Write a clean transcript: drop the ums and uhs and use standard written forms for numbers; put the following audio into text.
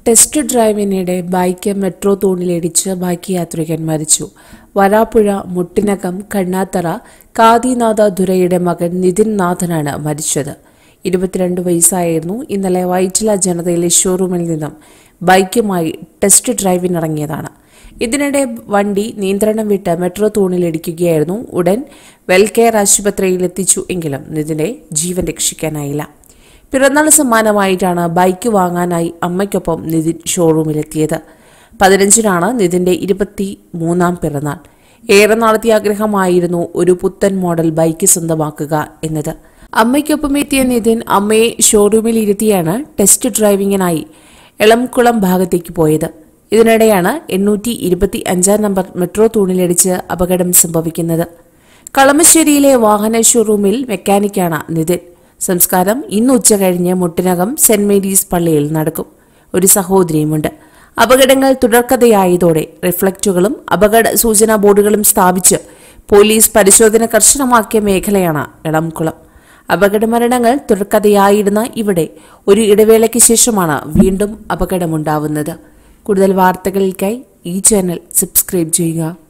Test ഡ്രൈവിനിടെ bike metro തൂണിലിടിച്ച് bike യാത്രികൻ മരിച്ചു. വരാപ്പുഴ മുട്ടിനകം കണ്ണാത്തറ കാദിനാഥ ദുരൈയുടെ മകൻ നിതിൻ നാഥനാണ് മരിച്ചത്. 22 വയസ്സായിരുന്നു. ഇന്നലെ വൈറ്റില ജനതയിലെ ഷോറൂമിൽ നിന്നും ബൈക്കുമായി ടെസ്റ്റ് ഡ്രൈവിനിറങ്ങിയതാണ്. ഇതിനിടെ വണ്ടി നിയന്ത്രണം വിട്ട് മെട്രോ തൂണിലിടിക്കുകയായിരുന്നു. ഉടൻ വെൽകെയർ ആശുപത്രിയിൽ എത്തിച്ചു എങ്കിലും നിതിന്റെ ജീവൻ രക്ഷിക്കാനായില്ല. പിറന്നാൾ സമ്മാനമായിട്ടാണ് ബൈക്ക് വാങ്ങാനായി അമ്മയ്ക്കൊപ്പം നിതിൻ ഷോറൂമിലെത്തിയത്. 15-നാണ് നിതിന്റെ 23-ാം പിറന്നാൾ. ഏറെ നാളത്തെ ആഗ്രഹമായിരുന്നു ഒരു പുത്തൻ മോഡൽ ബൈക്ക് സ്വന്തമാക്കുക എന്നത്. അമ്മയ്ക്കൊപ്പം എത്തിയ നിതിൻ അമ്മയെ ഷോറൂമിൽ ഇരുത്തിയാണ് ടെസ്റ്റ് ഡ്രൈവിംഗിനായി എളംകുളം ഭാഗത്തേക്ക് പോയത്. ഇതിനിടെയാണ് 825-ാം നമ്പർ മെട്രോ തൂണിലിടിച്ച് അപകടം സംഭവിക്കുന്നത്. കളമശ്ശേരിയിലെ വാഹന ഷോറൂമിൽ മെക്കാനിക്കാണ് നിതിൻ. സംസ്കാരം ഇന്ന് ഉച്ചകഴിഞ്ഞ് മുട്ടിനകം സെന്റ് മേരീസ് പള്ളിയിൽ നടക്കും. ഒരു സഹോദരിയുമുണ്ട്. അപകടങ്ങൾ തുടർക്കഥയായതോടെ റിഫ്ലക്റ്റുകളും അപകട സൂചനാ ബോർഡുകളും സ്ഥാപിച്ച് പോലീസ് പരിശോധന കർശനമാക്കിയ മേഖലയാണ് എളംകുളം. അപകട മരണങ്ങൾ തുടർക്കഥയായിരുന്ന ഇവിടെ ഒരു ഇടവേളയ്ക്ക് ശേഷമാണ് വീണ്ടും അപകടമുണ്ടാവുന്നത്. കൂടുതൽ വാർത്തകൾക്കായി ഈ ചാനൽ സബ്സ്ക്രൈബ് ചെയ്യുക.